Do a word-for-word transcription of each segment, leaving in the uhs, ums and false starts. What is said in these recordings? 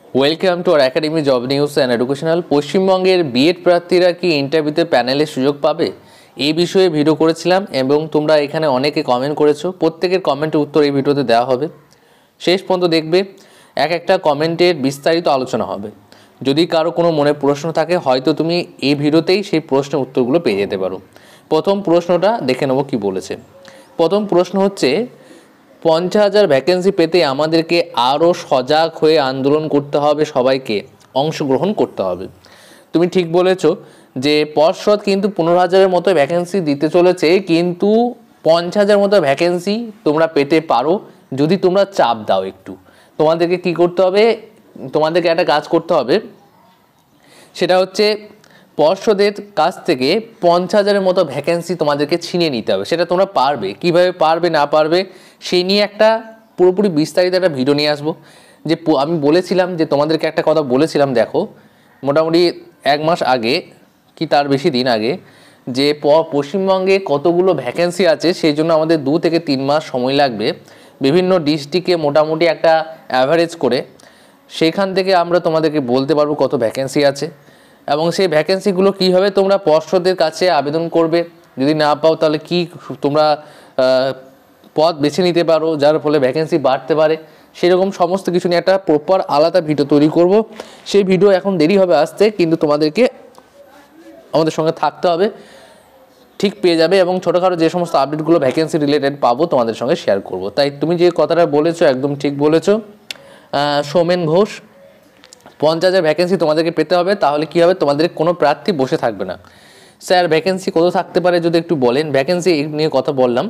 Welcome to our academy job news and educational. পশ্চিমবঙ্গের BEd প্রার্থীরা কি ইন্টারভিউতে প্যানেলের সুযোগ পাবে, এই বিষয়ে ভিডিও করেছিলাম এবং তোমরা এখানে অনেকে কমেন্ট করেছো। প্রত্যেকের কমেন্টের উত্তর এই ভিডিওতে দেওয়া হবে, শেষ পর্যন্ত দেখবে। এক একটা কমেন্টের বিস্তারিত আলোচনা হবে। যদি কারো কোনো মনে প্রশ্ন থাকে, হয়তো তুমি এই ভিডিওতেই সেই প্রশ্নের উত্তরগুলো পেয়ে যেতে পারো। প্রথম প্রশ্নটা দেখে নেব কি বলেছে। প্রথম প্রশ্ন হচ্ছে, পঞ্চাশ হাজার ভ্যাকেন্সি পেতে আমাদেরকে আরও সজাগ হয়ে আন্দোলন করতে হবে, সবাইকে অংশগ্রহণ করতে হবে। তুমি ঠিক বলেছ যে পর্ষদ কিন্তু পনেরো হাজারের মতো ভ্যাকেন্সি দিতে চলেছে, কিন্তু পঞ্চাশ হাজার মতো ভ্যাকেন্সি তোমরা পেতে পারো যদি তোমরা চাপ দাও একটু। তোমাদেরকে কি করতে হবে, তোমাদেরকে একটা কাজ করতে হবে, সেটা হচ্ছে পর্ষদের কাছ থেকে পঞ্চাশ হাজারের মতো ভ্যাকেন্সি তোমাদেরকে ছিনিয়ে নিতে হবে। সেটা তোমরা পারবে, কিভাবে পারবে না পারবে সেই নিয়ে একটা পুরোপুরি বিস্তারিত একটা ভিডিও নিয়ে আসবো। যে আমি বলেছিলাম যে তোমাদেরকে একটা কথা বলেছিলাম, দেখো মোটামুটি এক মাস আগে কি তার বেশি দিন আগে, যে পশ্চিমবঙ্গে কতগুলো ভ্যাকেন্সি আছে সেই জন্য আমাদের দু থেকে তিন মাস সময় লাগবে বিভিন্ন ডিস্ট্রিক্টে মোটামুটি একটা অ্যাভারেজ করে। সেইখান থেকে আমরা তোমাদেরকে বলতে পারবো কত ভ্যাকেন্সি আছে এবং সেই ভ্যাকেন্সিগুলো কীভাবে তোমরা পর্ষদের কাছে আবেদন করবে। যদি না পাও তাহলে কি তোমরা পদ বেছে নিতে পারো, যার ফলে ভ্যাকেন্সি বাড়তে পারে। সেরকম সমস্ত কিছু নিয়ে একটা প্রপার আলাদা ভিডিও তৈরি করব। সেই ভিডিও এখন দেরি হবে আসতে, কিন্তু তোমাদেরকে আমাদের সঙ্গে থাকতে হবে, ঠিক পেয়ে যাবে। এবং ছোটোখাটো যে সমস্ত আপডেটগুলো ভ্যাকেন্সি রিলেটেড পাবো তোমাদের সঙ্গে শেয়ার করব। তাই তুমি যে কথাটা বলেছো একদম ঠিক বলেছো। সৌমেন ঘোষ, পঞ্চাশ হাজার ভ্যাকেন্সি তোমাদেরকে পেতে হবে, তাহলে কী হবে, তোমাদের কোনো প্রার্থী বসে থাকবে না। স্যার ভ্যাকেন্সি কত থাকতে পারে যদি একটু বলেন। ভ্যাকেন্সি নিয়ে কথা বললাম।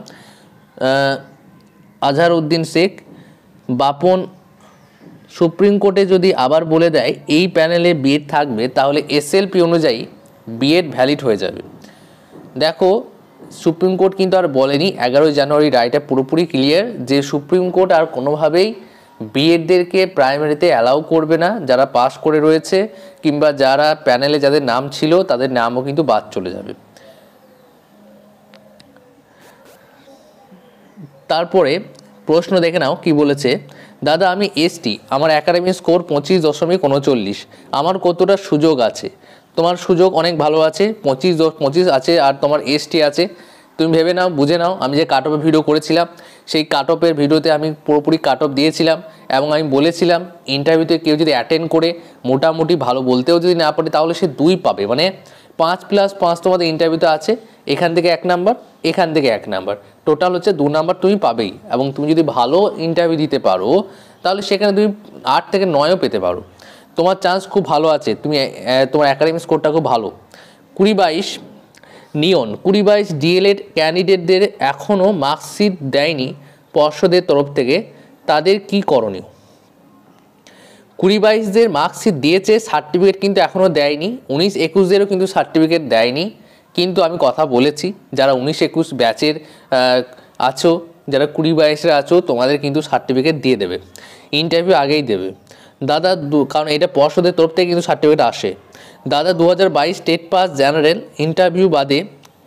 আজহার উদ্দিন শেখ, বাপন, সুপ্রিম কোর্টে যদি আবার বলে দেয় এই প্যানেলে বিএড থাকবে, তাহলে এসএলপি অনুযায়ী বিএড ভ্যালিড হয়ে যাবে। দেখো সুপ্রিম কোর্ট কিন্তু আর বলেনি, এগারোই জানুয়ারি রায়টা পুরোপুরি ক্লিয়ার যে সুপ্রিম কোর্ট আর কোনোভাবেই বিএডদেরকে প্রাইমারিতে অ্যালাউ করবে না। যারা পাস করে রয়েছে কিংবা যারা প্যানেলে যাদের নাম ছিল তাদের নামও কিন্তু বাদ চলে যাবে। তারপরে প্রশ্ন দেখে নাও কি বলেছে। দাদা আমি এসটি, আমার একাডেমিক স্কোর পঁচিশ দশমিক উনচল্লিশ, আমার কতটা সুযোগ আছে? তোমার সুযোগ অনেক ভালো আছে, পঁচিশ পঁচিশ আছে আর তোমার এসটি আছে। তুমি ভেবে নাও, বুঝে নাও। আমি যে কাট অফের ভিডিও করেছিলাম সেই কাট অফের ভিডিওতে আমি পুরোপুরি কাট অফ দিয়েছিলাম এবং আমি বলেছিলাম ইন্টারভিউতে কেউ যদি অ্যাটেন্ড করে মোটামুটি ভালো বলতেও যদি না পারে তাহলে সে দুই পাবে, মানে পাঁচ প্লাস পাঁচ তোমাদের ইন্টারভিউতে আছে। এখান থেকে এক নাম্বার, এখান থেকে এক নাম্বার, টোটাল হচ্ছে দু নাম্বার তুমি পাবেই। এবং তুমি যদি ভালো ইন্টারভিউ দিতে পারো তাহলে সেখানে তুমি আট থেকে নয়ও পেতে পারো। তোমার চান্স খুব ভালো আছে, তুমি তোমার একাডেমিক স্কোরটা খুব ভালো। কুড়ি বাইশ নিয়ন, কুড়ি বাইশ ডিএলএড ক্যান্ডিডেটদের এখনও মার্কশিট দেয়নি পর্ষদের তরফ থেকে, তাদের কি করণীয়? কুড়ি বাইশদের মার্কশিট দিয়েছে, সার্টিফিকেট কিন্তু এখনও দেয়নি। উনিশ একুশদেরও কিন্তু সার্টিফিকেট দেয়নি। কিন্তু আমি কথা বলেছি যারা উনিশ একুশ ব্যাচের আছো, যারা কুড়ি বাইশের আছো, তোমাদের কিন্তু সার্টিফিকেট দিয়ে দেবে, ইন্টারভিউ আগেই দেবে দাদা, কারণ এটা পর্ষদের তরফ থেকে কিন্তু সার্টিফিকেট আসে। দাদা দু হাজার বাইশ স্টেট পাস জেনারেল ইন্টারভিউ বাদে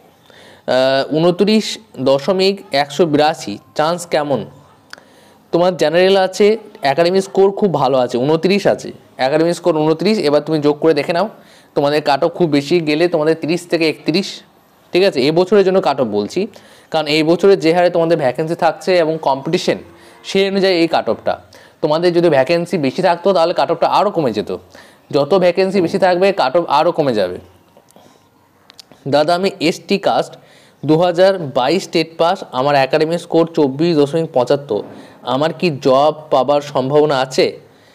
উনত্রিশ দশমিক একশো বিরাশি, চান্স কেমন? তোমার জেনারেল আছে, একাডেমিক স্কোর খুব ভালো আছে, উনত্রিশ আছে, একাডেমিক স্কোর উনত্রিশ। এবার তুমি যোগ করে দেখে নাও, তোমাদের কাট অফ খুব বেশি গেলে তোমাদের তিরিশ থেকে একত্রিশ, ঠিক আছে। এই বছরের জন্য কাট অফ বলছি, কারণ এই বছরের যে হারে তোমাদের ভ্যাকেন্সি থাকছে এবং কম্পিটিশন, সেই অনুযায়ী এই কাট অফটা। তোমাদের যদি ভ্যাকেন্সি বেশি থাকতো তাহলে কাট অফটা আরও কমে যেত। যত ভ্যাকেন্সি বেশি থাকবে কাট অফ আরও কমে যাবে। দাদা আমি এসটি কাস্ট, দু হাজার বাইশ স্টেট পাস, আমার একাডেমিক স্কোর চব্বিশ দশমিক পঁচাত্তর, আমার কি জব পাবার সম্ভাবনা আছে?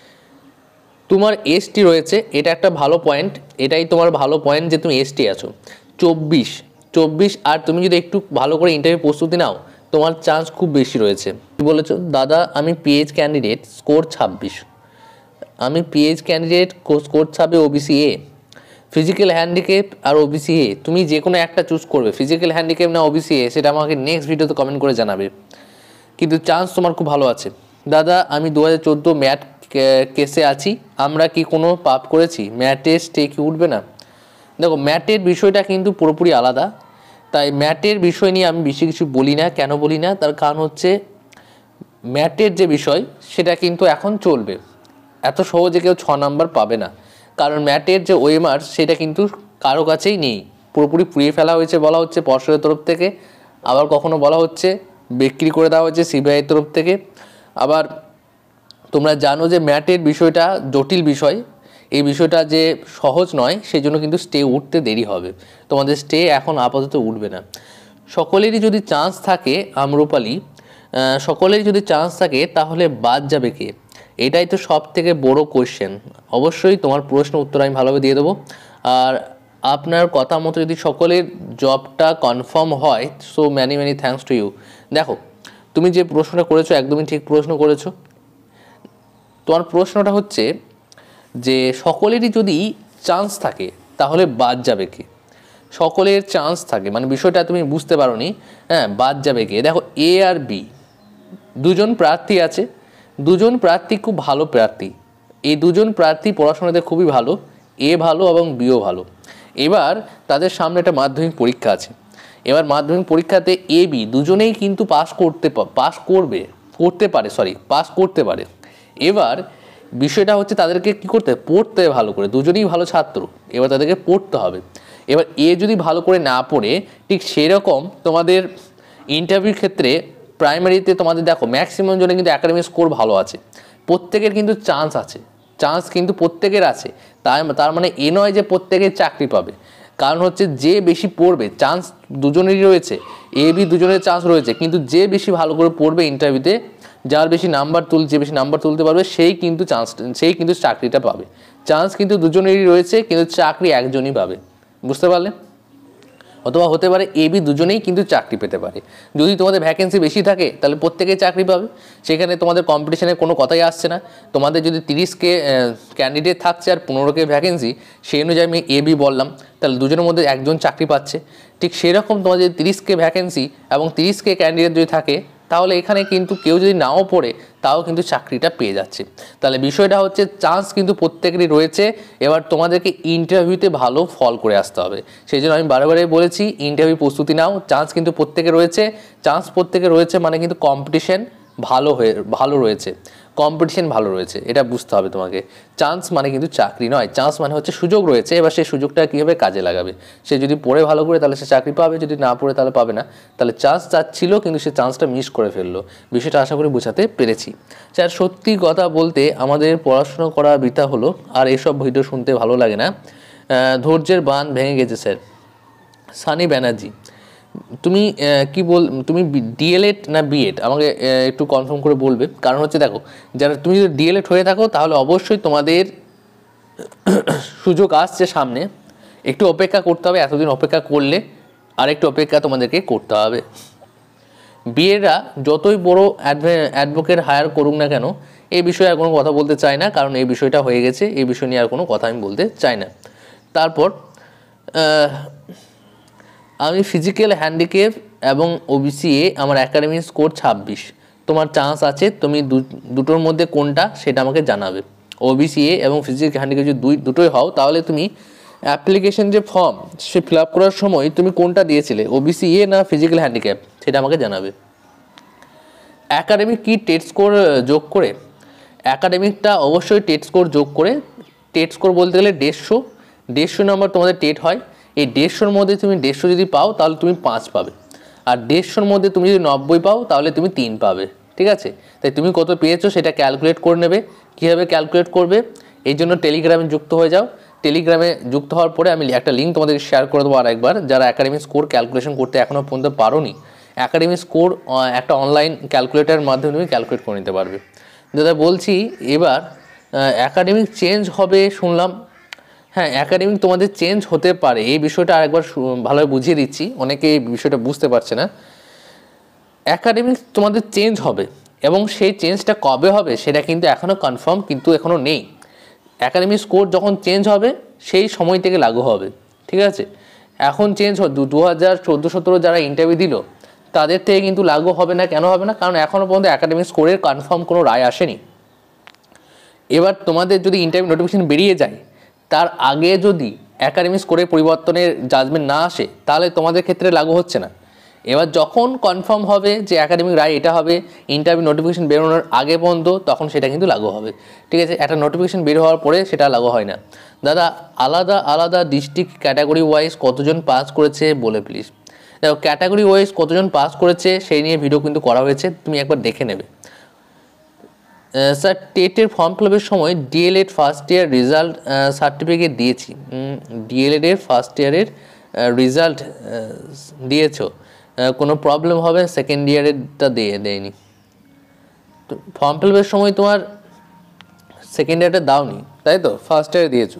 তোমার এসটি রয়েছে, এটা একটা ভালো পয়েন্ট, এটাই তোমার ভালো পয়েন্ট যে তুমি এসটি আছো। চব্বিশ চব্বিশ আর তুমি যদি একটু ভালো করে ইন্টারভিউ প্রস্তুতি নাও তোমার চান্স খুব বেশি রয়েছে। কি বলেছো? দাদা আমি পিএইচ ক্যান্ডিডেট, স্কোর ছাব্বিশ, আমি পিএইচ ক্যান্ডিডেট, স্কোর ছাব্বিশ, ওবিসি এ, ফিজিক্যাল হ্যান্ডিক্যাপ আর ওবিসি এ, তুমি যে কোনো একটা চুজ করবে, ফিজিক্যাল হ্যান্ডিক্যাপ না ওবিসি এ, সেটা আমাকে নেক্সট ভিডিওতে কমেন্ট করে জানাবে, কিন্তু চান্স তোমার খুব ভালো আছে। দাদা আমি দু হাজার চোদ্দো ম্যাট কেসে আছি, আমরা কি কোনো পাপ করেছি? ম্যাটে স্টে কি উঠবে না? দেখো ম্যাটের বিষয়টা কিন্তু পুরোপুরি আলাদা, তাই ম্যাটের বিষয় নিয়ে আমি বেশি কিছু বলি না। কেন বলি না, তার কারণ হচ্ছে ম্যাটের যে বিষয় সেটা কিন্তু এখন চলবে, এত সহজে কেউ ছ নাম্বার পাবে না, কারণ ম্যাটের যে ওএমআর সেটা কিন্তু কারো কাছেই নেই, পুরোপুরি পুড়িয়ে ফেলা হয়েছে বলা হচ্ছে পর্ষদের তরফ থেকে, আবার কখনো বলা হচ্ছে বিক্রি করে দেওয়া হচ্ছে সিবিআইয়ের তরফ থেকে। আবার তোমরা জানো যে ম্যাটের বিষয়টা জটিল বিষয়, এই বিষয়টা যে সহজ নয়, সেই জন্য কিন্তু স্টে উঠতে দেরি হবে, তোমাদের স্টে এখন আপাতত উঠবে না। সকলেরই যদি চান্স থাকে আম্রপালি, সকলেরই যদি চান্স থাকে তাহলে বাদ যাবে কে, এটাই তো সব থেকে বড় কোয়েশ্চেন। অবশ্যই তোমার প্রশ্ন উত্তর আমি ভালোভাবে দিয়ে দেবো। আর আপনার কথা মতো যদি সকলের জবটা কনফার্ম হয়, so many many thanks to you. দেখো তুমি যে প্রশ্নটা করেছো একদমই ঠিক প্রশ্ন করেছো। তোমার প্রশ্নটা হচ্ছে যে সকলেরই যদি চান্স থাকে তাহলে বাদ যাবে কে, সকলের চান্স থাকে মানে বিষয়টা তুমি বুঝতে পারোনি। হ্যাঁ, বাদ যাবে কে, দেখো এ আর বি দুজন প্রার্থী আছে, দুজন প্রার্থী খুব ভালো প্রার্থী, এই দুজন প্রার্থী পড়াশোনাতে খুবই ভালো, এ ভালো এবং বিও ভালো। এবার তাদের সামনে একটা মাধ্যমিক পরীক্ষা আছে, এবার মাধ্যমিক পরীক্ষাতে এ বি দুজনেই কিন্তু পাস করতে পাস করবে করতে পারে সরি পাস করতে পারে। এবার বিষয়টা হচ্ছে তাদেরকে কি করতে হবে, পড়তে হবে ভালো করে, দুজনেই ভালো ছাত্র, এবার তাদেরকে পড়তে হবে। এবার এ যদি ভালো করে না পড়ে, ঠিক সেরকম তোমাদের ইন্টারভিউ ক্ষেত্রে প্রাইমারিতে তোমাদের দেখো ম্যাক্সিমাম জনে কিন্তু একাডেমিক স্কোর ভালো আছে, প্রত্যেকের কিন্তু চান্স আছে, চান্স কিন্তু প্রত্যেকের আছে, তাই তার মানে এ নয় যে প্রত্যেকের চাকরি পাবে, কারণ হচ্ছে যে বেশি পড়বে চান্স দুজনেরই রয়েছে, এ বি দুজনের চান্স রয়েছে, কিন্তু যে বেশি ভালো করে পড়বে ইন্টারভিউতে, যার বেশি নাম্বার তুল যে বেশি নাম্বার তুলতে পারবে সেই কিন্তু চান্স সেই কিন্তু চাকরিটা পাবে। চান্স কিন্তু দুজনেরই রয়েছে, কিন্তু চাকরি একজনই পাবে, বুঝতে পারলে? অথবা হতে পারে এ বি দুজনেই কিন্তু চাকরি পেতে পারে। যদি তোমাদের ভ্যাকেন্সি বেশি থাকে তাহলে প্রত্যেকেই চাকরি পাবে, সেখানে তোমাদের কম্পিটিশনের কোনো কথাই আসছে না। তোমাদের যদি তিরিশকে ক্যান্ডিডেট থাকছে আর পনেরোকে ভ্যাকেন্সি, সেই অনুযায়ী আমি এ বি বললাম, তাহলে দুজনের মধ্যে একজন চাকরি পাচ্ছে। ঠিক সেরকম তোমাদের যদি তিরিশকে ভ্যাকেন্সি এবং তিরিশকে ক্যান্ডিডেট যদি থাকে, তাহলে এখানে কিন্তু কেউ যদি নাও পড়ে তাও কিন্তু চাকরিটা পেয়ে যাচ্ছে। তাহলে বিষয়টা হচ্ছে চান্স কিন্তু প্রত্যেকেরই রয়েছে, এবার তোমাদেরকে ইন্টারভিউতে ভালো ফল করে আসতে হবে। সেই জন্য আমি বারে বলেছি ইন্টারভিউ প্রস্তুতি নাও, চান্স কিন্তু প্রত্যেকে রয়েছে, চান্স প্রত্যেকে রয়েছে মানে কিন্তু কম্পিটিশন ভালো হয়ে ভালো রয়েছে, কম্পিটিশন ভালো রয়েছে, এটা বুঝতে হবে তোমাকে। চান্স মানে কিন্তু চাকরি নয়, চান্স মানে হচ্ছে সুযোগ রয়েছে, এবার সেই সুযোগটা কীভাবে কাজে লাগাবে। সে যদি পড়ে ভালো করে তাহলে সে চাকরি পাবে, যদি না পড়ে তাহলে পাবে না। তাহলে চান্স চাচ্ছিল কিন্তু সে চান্সটা মিস করে ফেললো, বিষয়টা আশা করি বোঝাতে পেরেছি। স্যার সত্যি কথা বলতে আমাদের পড়াশোনা করা বৃথা হলো, আর এসব ভিডিও শুনতে ভালো লাগে না, ধৈর্যের বাঁধ ভেঙে গেছে স্যার। সানি ব্যানার্জি, তুমি কি বল, তুমি ডিএলএড না বিএড আমাকে একটু কনফার্ম করে বলবে, কারণ হচ্ছে দেখো যারা তুমি যদি ডিএলএড হয়ে থাকো তাহলে অবশ্যই তোমাদের সুযোগ আসছে সামনে, একটু অপেক্ষা করতে হবে, এতদিন অপেক্ষা করলে আর একটু অপেক্ষা তোমাদেরকে করতে হবে। বিএডরা যতই বড় অ্যাডভোকেট হায়ার করুক না কেন, এই বিষয়ে আর কোনো কথা বলতে চাই না, কারণ এই বিষয়টা হয়ে গেছে, এই বিষয় নিয়ে আর কোনো কথা আমি বলতে চাই না। তারপর আমি ফিজিক্যাল হ্যান্ডিক্যাপ এবং ওবিসি এ আমার একাডেমিক স্কোর ছাব্বিশ, তোমার চান্স আছে, তুমি দুটোর মধ্যে কোনটা সেটা আমাকে জানাবে। ওবিসি এ এবং ফিজিক্যাল হ্যান্ডিক্যাপ যদি দুই দুটোই হও, তাহলে তুমি অ্যাপ্লিকেশন যে ফর্ম সে ফিল আপ করার সময় তুমি কোনটা দিয়েছিলে, ওবিসি এ না ফিজিক্যাল হ্যান্ডিক্যাপ, সেটা আমাকে জানাবে। অ্যাকাডেমিক কি টেট স্কোর যোগ করে, অ্যাকাডেমিকটা অবশ্যই টেট স্কোর যোগ করে, টেট স্কোর বলতে গেলে দেড়শো দেড়শো নম্বর তোমাদের টেট হয়, এই দেড়শোর মধ্যে তুমি দেড়শো যদি পাও তাহলে তুমি পাঁচ পাবে, আর দেড়শোর মধ্যে তুমি যদি নব্বই পাও তাহলে তুমি তিন পাবে, ঠিক আছে? তাই তুমি কত পেয়েছো সেটা ক্যালকুলেট করে নেবে। কীভাবে ক্যালকুলেট করবে, এই জন্য টেলিগ্রামে যুক্ত হয়ে যাও। টেলিগ্রামে যুক্ত হওয়ার পরে আমি একটা লিঙ্ক তোমাদের শেয়ার করে দেবো আর একবার, যারা একাডেমিক স্কোর ক্যালকুলেশন করতে এখনও পর্যন্ত পারোনি, একাডেমিক স্কোর একটা অনলাইন ক্যালকুলেটারের মাধ্যমে তুমি ক্যালকুলেট করে নিতে পারবে। দাদা বলছি এবার একাডেমিক চেঞ্জ হবে শুনলাম, হ্যাঁ একাডেমিক তোমাদের চেঞ্জ হতে পারে, এই বিষয়টা আরেকবার ভালোভাবে বুঝিয়ে দিচ্ছি, অনেকে এই বিষয়টা বুঝতে পারছে না। একাডেমিক তোমাদের চেঞ্জ হবে এবং সেই চেঞ্জটা কবে হবে সেটা কিন্তু এখনও কনফার্ম কিন্তু এখনও নেই। একাডেমিক স্কোর যখন চেঞ্জ হবে সেই সময় থেকে লাগু হবে, ঠিক আছে? এখন চেঞ্জ দু হাজার চোদ্দো সতেরো যারা ইন্টারভিউ দিল তাদের থেকে কিন্তু লাগু হবে না। কেন হবে না? কারণ এখনও পর্যন্ত একাডেমিক স্কোরের কনফার্ম কোনো রায় আসেনি। এবার তোমাদের যদি ইন্টারভিউ নোটিফিকেশন বেরিয়ে যায়, তার আগে যদি একাডেমিক স্কোরের পরিবর্তনের জাজমেন্ট না আসে তাহলে তোমাদের ক্ষেত্রে লাগু হচ্ছে না। এবার যখন কনফার্ম হবে যে একাডেমিক রায় এটা হবে, ইন্টারভিউ নোটিফিকেশন বেরোনোর আগে পর্যন্ত, তখন সেটা কিন্তু লাগু হবে। ঠিক আছে, একটা নোটিফিকেশন বের হওয়ার পরে সেটা লাগু হয় না। দাদা আলাদা আলাদা ডিস্ট্রিক্ট ক্যাটাগরি ওয়াইজ কতজন পাস করেছে বলে প্লিজ। দেখো ক্যাটাগরি ওয়াইজ কতজন পাস করেছে সেই নিয়ে ভিডিও কিন্তু করা হয়েছে, তুমি একবার দেখে নেবে। স্যার টেটের ফর্ম ফিল আপের সময় DElEd first year result certificate দিয়েছি, ডিএলএড এর ফার্স্ট ইয়ারের রেজাল্ট দিয়েছো, কোনো প্রবলেম হবে? সেকেন্ড ইয়ারেরটা দিয়ে দেয়নি তো, ফর্ম ফিল আপের সময় তোমার সেকেন্ড ইয়ারটা দাওনি তাই তো, ফার্স্ট ইয়ারে দিয়েছো।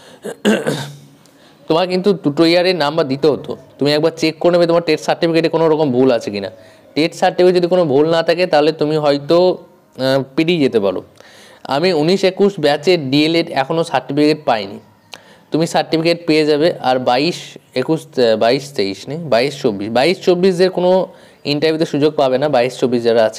তোমার কিন্তু দুটো ইয়ারের নাম্বার দিতে হতো, তুমি একবার চেক করে নেবে তোমার টেট সার্টিফিকেটে কোনো রকম ভুল আছে কিনা। টেট সার্টিফিকেট যদি কোনো ভুল না থাকে তাহলে তুমি হয়তো পেরিয়ে যেতে পারো। আমি উনিশ একুশ ব্যাচের ডিএলএড এখনও সার্টিফিকেট পাইনি, তুমি সার্টিফিকেট পেয়ে যাবে। আর বাইশ একুশ বাইশ তেইশ নেই, বাইশ চব্বিশ বাইশ চব্বিশদের কোনো ইন্টারভিউতে সুযোগ পাবে না, বাইশ চব্বিশ যারা আছে।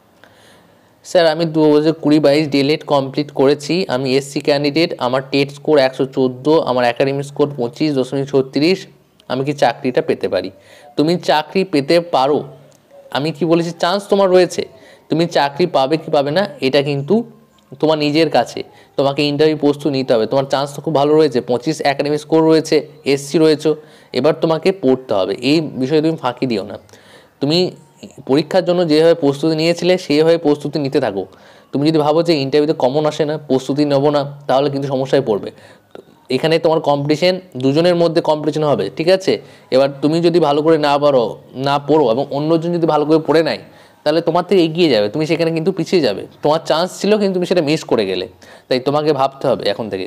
স্যার আমি দু হাজার কুড়ি বাইশ ডিএলএড কমপ্লিট করেছি, আমি এসসি ক্যান্ডিডেট, আমার টেট স্কোর একশো চোদ্দো, আমার একাডেমিক স্কোর পঁচিশ দশমিক ছত্রিশ, আমি কি চাকরিটা পেতে পারি? তুমি চাকরি পেতে পারো, আমি কি বলেছি চান্স তোমার রয়েছে, তুমি চাকরি পাবে কি পাবে না এটা কিন্তু তোমার নিজের কাছে, তোমাকে ইন্টারভিউ প্রস্তুত নিতে হবে। তোমার চান্স তো খুব ভালো রয়েছে, পঁচিশ একাডেমিক স্কোর রয়েছে, এসসি রয়েছে, এবার তোমাকে পড়তে হবে, এই বিষয়ে তুমি ফাঁকি দিও না। তুমি পরীক্ষার জন্য যেভাবে প্রস্তুতি নিয়েছিলে সেইভাবে প্রস্তুতি নিতে থাকো। তুমি যদি ভাবো যে ইন্টারভিউতে কমন আসে না, প্রস্তুতি নেবো না, তাহলে কিন্তু সমস্যায় পড়বে। এখানে তোমার কম্পিটিশন দুজনের মধ্যে কম্পিটিশন হবে, ঠিক আছে। এবার তুমি যদি ভালো করে না পারো না পড়ো এবং অন্যজন যদি ভালো করে পড়ে নেয় তাহলে তোমার থেকে এগিয়ে যাবে, তুমি সেখানে কিন্তু পিছিয়ে যাবে। তোমার চান্স ছিল কিন্তু তুমি সেটা মিস করে গেলে, তাই তোমাকে ভাবতে হবে এখন থেকে।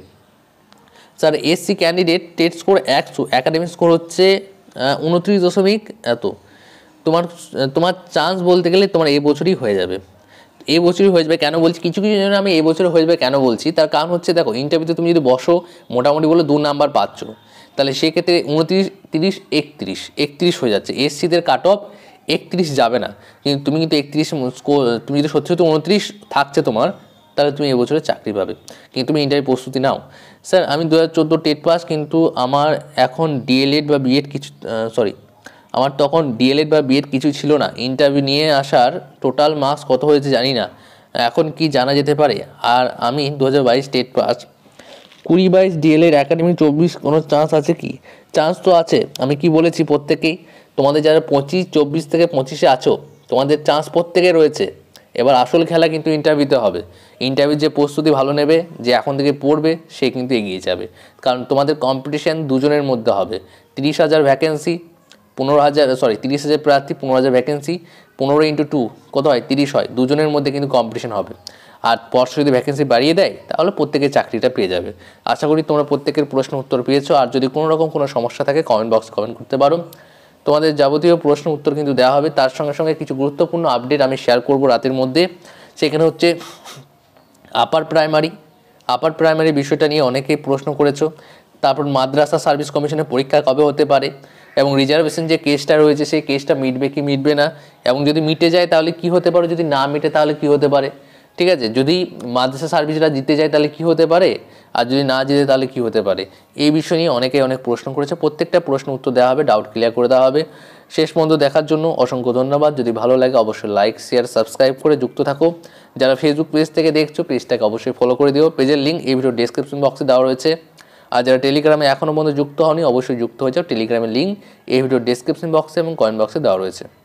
Sir SC candidate TET score একশো, একাডেমিক স্কোর হচ্ছে উনত্রিশ দশমিক এত, তোমার তোমার চান্স বলতে গেলে তোমার এই বছরই হয়ে যাবে, এই বছরই হয়ে যাবে। কেন বলছি, কিছু কিছু জন্য আমি এই বছর হয়ে যাবে কেন বলছি, তার কারণ হচ্ছে দেখো ইন্টারভিউতে তুমি যদি বসো মোটামুটি বলে দু নাম্বার পাচ্ছ, তাহলে সেক্ষেত্রে উনত্রিশ তিরিশ একত্রিশ একত্রিশ হয়ে যাচ্ছে, এসসিদের কাট অফ একত্রিশ যাবে না, কিন্তু তুমি কিন্তু একত্রিশ স্কোর, তুমি যদি সত্যি সত্যি উনত্রিশ থাকছে তোমার, তাহলে তুমি এবছরে চাকরি পাবে, কিন্তু তুমি ইন্টারভিউ প্রস্তুতি নাও। স্যার আমি দু হাজার চোদ্দো টেট পাস, কিন্তু আমার এখন ডিএলএড বা বিএড কিছু সরি আমার তখন ডিএলএড বা বিএড কিছু ছিল না, ইন্টারভিউ নিয়ে আসার টোটাল মার্কস কত হয়েছে জানি না, এখন কি জানা যেতে পারে? আর আমি দু হাজার বাইশ টেট পাস, কুড়ি বাইশ ডিএলএড একাডেমি চব্বিশ কোনো চান্স আছে কি? চান্স তো আছে, আমি কি বলেছি প্রত্যেকেই, তোমাদের যারা পঁচিশ চব্বিশ থেকে পঁচিশে আছো তোমাদের চান্স প্রত্যেকে রয়েছে। এবার আসল খেলা কিন্তু ইন্টারভিউতে হবে, ইন্টারভিউ যে প্রস্তুতি ভালো নেবে, যে এখন থেকে পড়বে, সে কিন্তু এগিয়ে যাবে, কারণ তোমাদের কম্পিটিশান দুজনের মধ্যে হবে। তিরিশ হাজার ভ্যাকেন্সি, পনেরো হাজার সরি তিরিশ হাজার প্রার্থী, পনেরো হাজার ভ্যাকেন্সি, পনেরো ইন্টু টু কত হয়, তিরিশ হয়, দুজনের মধ্যে কিন্তু কম্পিটিশন হবে। আর পরশু যদি ভ্যাকেন্সি বাড়িয়ে দেয় তাহলে প্রত্যেকে চাকরিটা পেয়ে যাবে। আশা করি তোমরা প্রত্যেকের প্রশ্ন উত্তর পেয়েছো, আর যদি কোনো রকম কোনো সমস্যা থাকে কমেন্ট বক্সে কমেন্ট করতে পারো, তোমাদের যাবতীয় প্রশ্ন উত্তর কিন্তু দেওয়া হবে। তার সঙ্গে সঙ্গে কিছু গুরুত্বপূর্ণ আপডেট আমি শেয়ার করব রাতের মধ্যে, সেখানে হচ্ছে আপার প্রাইমারি আপার প্রাইমারি বিষয়টা নিয়ে অনেকেই প্রশ্ন করেছো, তারপর মাদ্রাসা সার্ভিস কমিশনের পরীক্ষা কবে হতে পারে, এবং রিজার্ভেশন যে কেসটা রয়েছে সেই কেসটা মিটবে কি মিটবে না, এবং যদি মিটে যায় তাহলে কি হতে পারে, যদি না মিটে তাহলে কি হতে পারে, ঠিক আছে। যদি মাদ্রাসা সার্ভিসরা জিতে যায় তাহলে কি হতে পারে, আর যদি না জিতে তাহলে কি হতে পারে, এই বিষয় নিয়ে অনেকেই অনেক প্রশ্ন করেছে। প্রত্যেকটা প্রশ্ন উত্তর দেওয়া হবে, ডাউট ক্লিয়ার করে দেওয়া হবে। শেষ পর্যন্ত দেখার জন্য অসংখ্য ধন্যবাদ। যদি ভালো লাগে অবশ্যই লাইক শেয়ার সাবস্ক্রাইব করে যুক্ত থাকো। যারা ফেসবুক পেজ থেকে দেখছো পেজটাকে অবশ্যই ফলো করে দিও, পেজের লিঙ্ক এই ভিডিও ডেসক্রিপশন বক্সে দেওয়া রয়েছে। আর যারা টেলিগ্রামে এখনও পর্যন্ত যুক্ত হওনি অবশ্যই যুক্ত হয়ে যাও, টেলিগ্রামের লিঙ্ক এই ভিডিও ডেসক্রিপশন বক্সে এবং কমেন্ট বক্সে দেওয়া রয়েছে।